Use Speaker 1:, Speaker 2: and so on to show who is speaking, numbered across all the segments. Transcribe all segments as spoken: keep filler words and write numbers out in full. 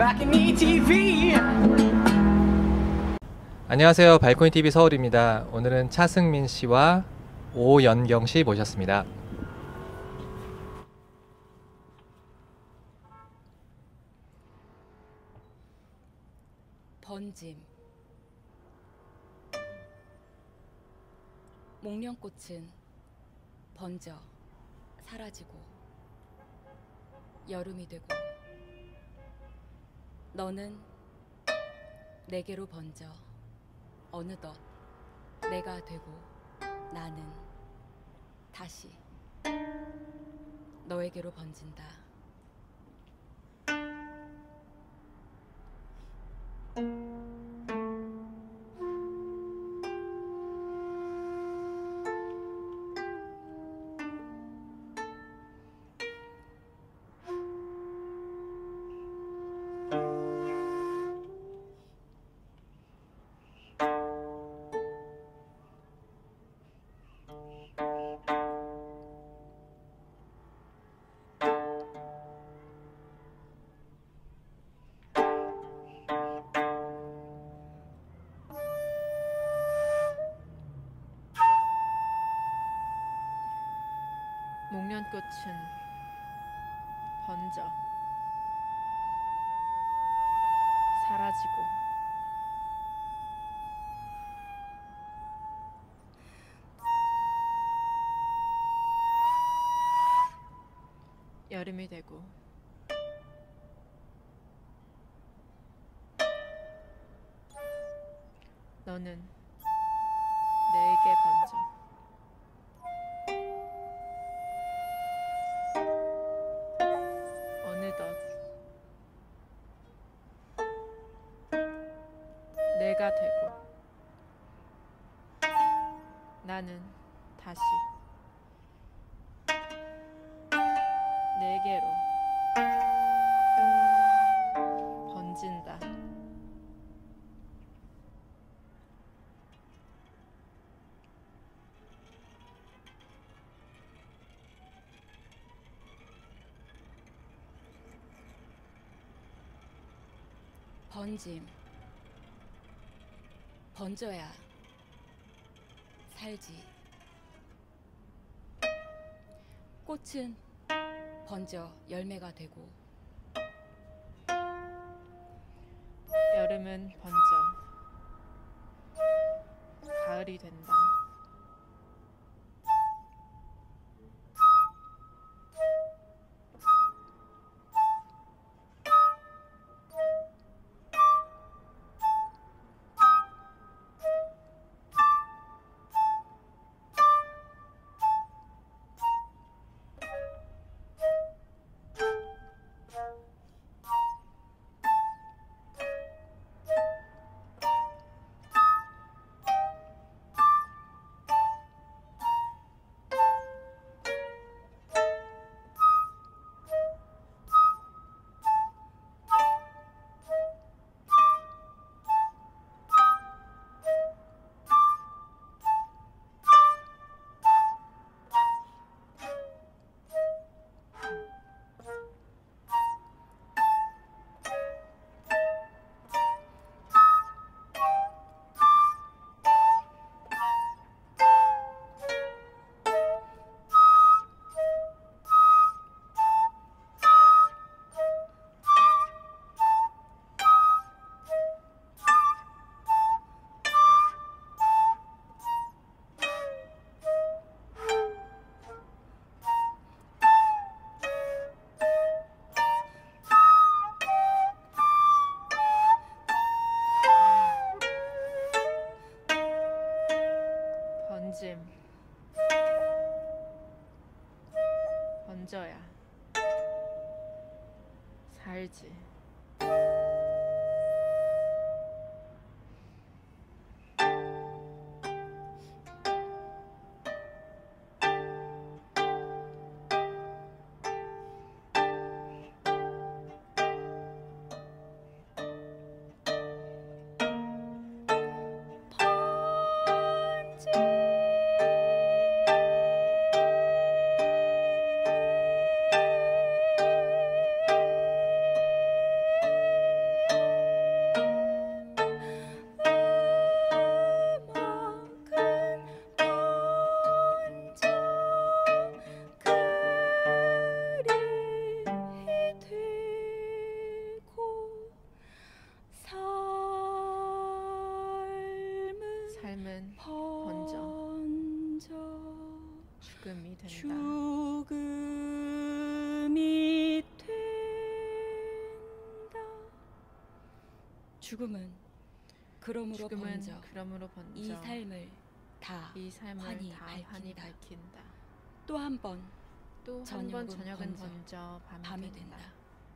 Speaker 1: balcony 티비.
Speaker 2: 안녕하세요. 발코니 티비 서울입니다. 오늘은 차승민 씨와 오연경 씨 모셨습니다.
Speaker 3: 번짐. 목련꽃은 번져 사라지고 여름이 되고 너는 내게로 번져 어느덧 내가 되고 나는 다시 너에게로 번진다.
Speaker 4: 목련꽃은 번져 사라지고 여름이 되고 너는 내게 번져 어느덧 내가 되고 나는 다시 내게로 번진다.
Speaker 3: 번짐. 번져야 살지. 꽃은 번져 열매가 되고
Speaker 4: 여름은 번져 가을이 된다. 죽음이 된다.
Speaker 3: 죽음이 된다. 죽음은 그러므로
Speaker 4: 죽음은
Speaker 3: 번져
Speaker 4: 그러므로 번져
Speaker 3: 이 삶을 다
Speaker 4: 이 삶을
Speaker 3: 환히
Speaker 4: 다 환히
Speaker 3: 밝힌다.
Speaker 4: 밝힌다.
Speaker 3: 또 한 번
Speaker 4: 또 한
Speaker 3: 저녁은
Speaker 4: 번 저녁은
Speaker 3: 번져
Speaker 4: 번져 밤이,
Speaker 3: 밤이
Speaker 4: 된다.
Speaker 3: 된다.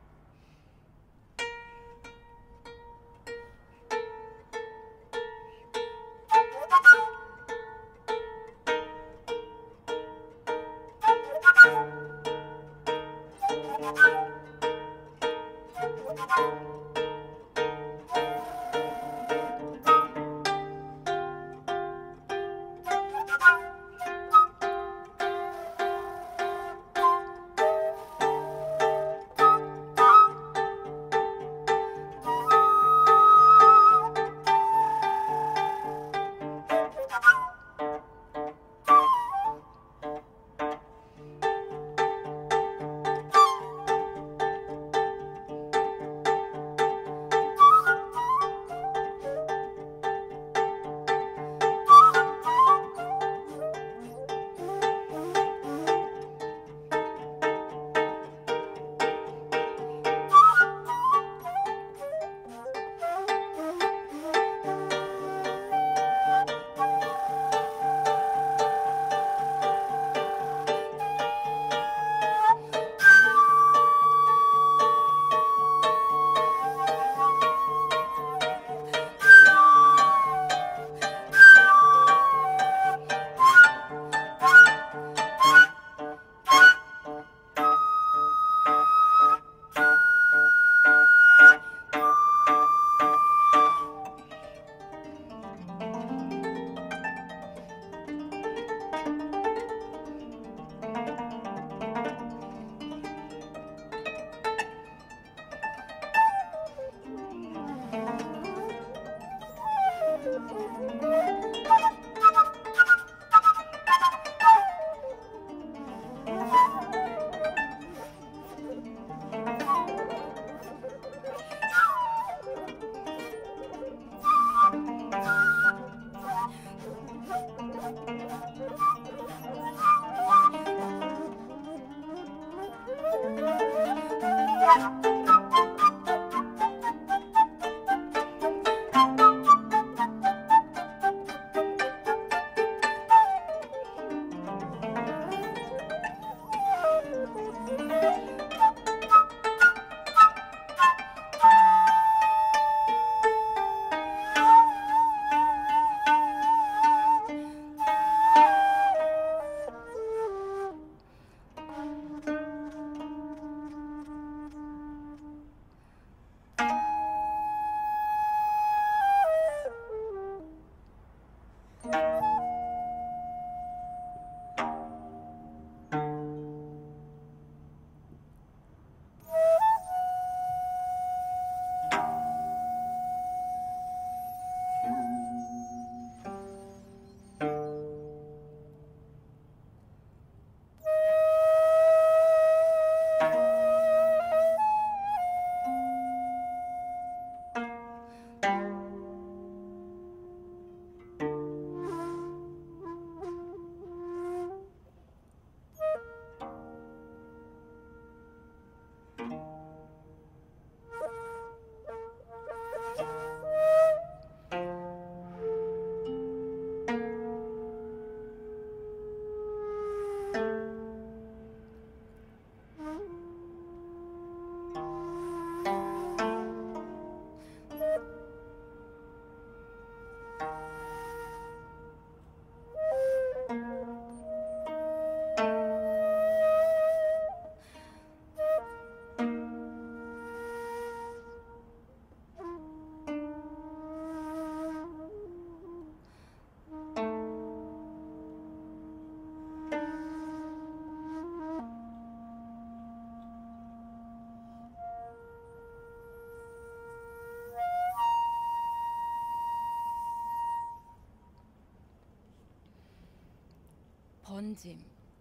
Speaker 3: 번짐,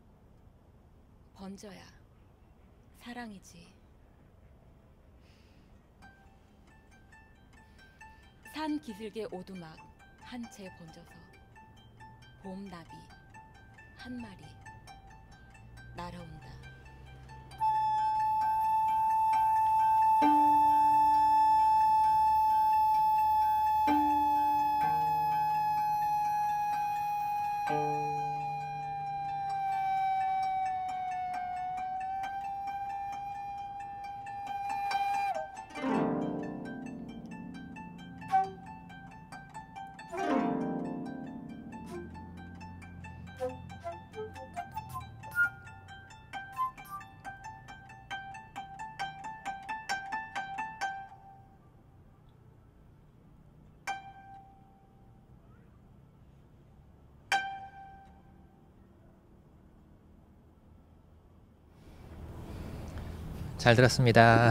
Speaker 3: 번져야 사랑이지. 산 기슭의 오두막 한 채 번져서 봄나비 한 마리 날아온다.
Speaker 2: 잘 들었습니다.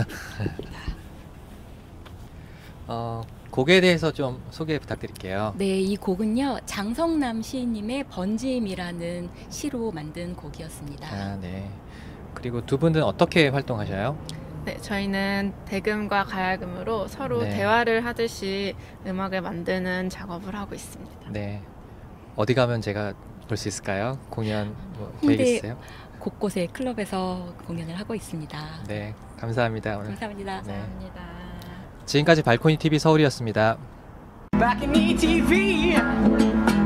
Speaker 2: 어, 곡에 대해서 좀 소개 부탁드릴게요.
Speaker 3: 네, 이 곡은요 장성남 시인님의 번짐이라는 시로 만든 곡이었습니다.
Speaker 2: 아, 네. 그리고 두 분은 어떻게 활동하셔요?
Speaker 4: 네, 저희는 대금과 가야금으로 서로
Speaker 2: 네.
Speaker 4: 대화를 하듯이 음악을 만드는 작업을 하고 있습니다.
Speaker 2: 네. 어디 가면 제가 볼 수 있을까요? 공연 뭐 계획
Speaker 3: 홍대
Speaker 2: 있으세요?
Speaker 3: 곳곳에 클럽에서 공연을 하고 있습니다.
Speaker 2: 네, 감사합니다. 오늘.
Speaker 3: 감사합니다.
Speaker 2: 네.
Speaker 4: 감사합니다.
Speaker 2: 지금까지 발코니 티비 서울이었습니다.
Speaker 1: Back in E T V.